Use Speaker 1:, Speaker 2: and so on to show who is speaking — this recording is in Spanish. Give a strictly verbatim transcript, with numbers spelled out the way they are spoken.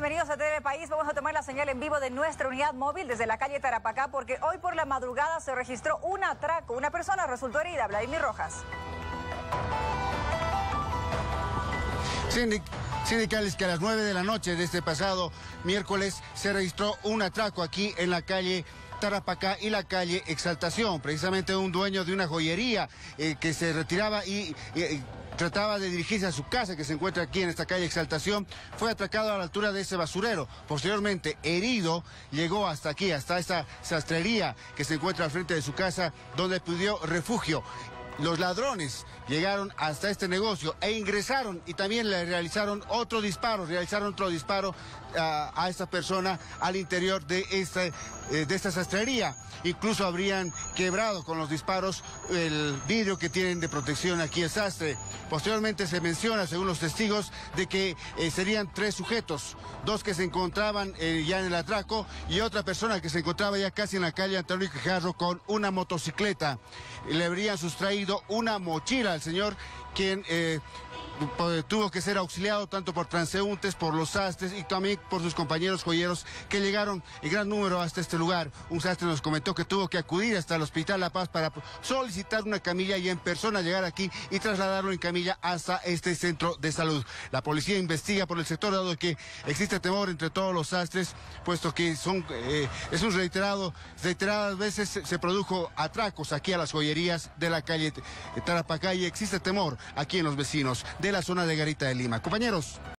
Speaker 1: bienvenidos a T V País. Vamos a tomar la señal en vivo de nuestra unidad móvil desde la calle Tarapacá porque hoy por la madrugada se registró un atraco. Una persona resultó herida. Vladimir Rojas.
Speaker 2: Sindic Sindicales que a las nueve de la noche de este pasado miércoles se registró un atraco aquí en la calle Tarapacá y la calle Exaltación. Precisamente un dueño de una joyería eh, que se retiraba y... y trataba de dirigirse a su casa, que se encuentra aquí en esta calle Exaltación, fue atracado a la altura de ese basurero. Posteriormente, herido, llegó hasta aquí, hasta esta sastrería que se encuentra al frente de su casa, donde pidió refugio. Los ladrones llegaron hasta este negocio e ingresaron y también le realizaron otro disparo, realizaron otro disparo a, a esta persona al interior de esta, eh, de esta sastrería. Incluso habrían quebrado con los disparos el vidrio que tienen de protección aquí el sastre. Posteriormente se menciona, según los testigos, de que eh, serían tres sujetos, dos que se encontraban eh, ya en el atraco y otra persona que se encontraba ya casi en la calle Antonio Quijarro con una motocicleta. Le habrían sustraído una mochila al señor, quien eh, tuvo que ser auxiliado tanto por transeúntes, por los sastres y también por sus compañeros joyeros que llegaron en gran número hasta este lugar. Un sastre nos comentó que tuvo que acudir hasta el Hospital La Paz para solicitar una camilla y en persona llegar aquí y trasladarlo en camilla hasta este centro de salud. La policía investiga por el sector, dado que existe temor entre todos los sastres, puesto que son eh, es un reiterado, reiteradas veces se, se produjo atracos aquí a las joyerías de la calle Tarapacá y existe temor aquí en los vecinos de la zona de Garita de Lima. Compañeros.